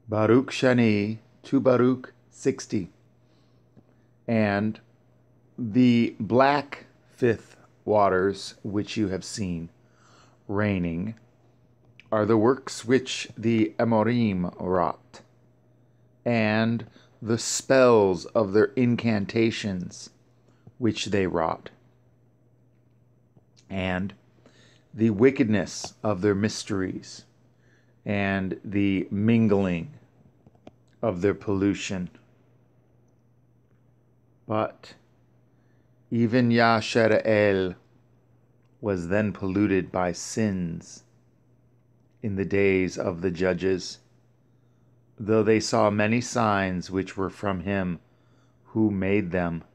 Baruch Shani to Baruch 60. And the black fifth waters which you have seen raining are the works which the Amorim wrought, and the spells of their incantations which they wrought, and the wickedness of their mysteries, and the mingling of their pollution. But even Yashara'el was then polluted by sins in the days of the judges, though they saw many signs which were from him who made them.